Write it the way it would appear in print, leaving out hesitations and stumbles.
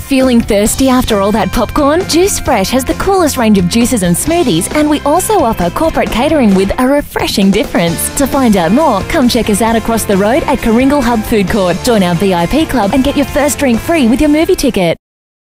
Feeling thirsty after all that popcorn? Juice Fresh has the coolest range of juices and smoothies, and we also offer corporate catering with a refreshing difference. To find out more, come check us out across the road at Karingal Hub Food Court. Join our VIP club and get your first drink free with your movie ticket.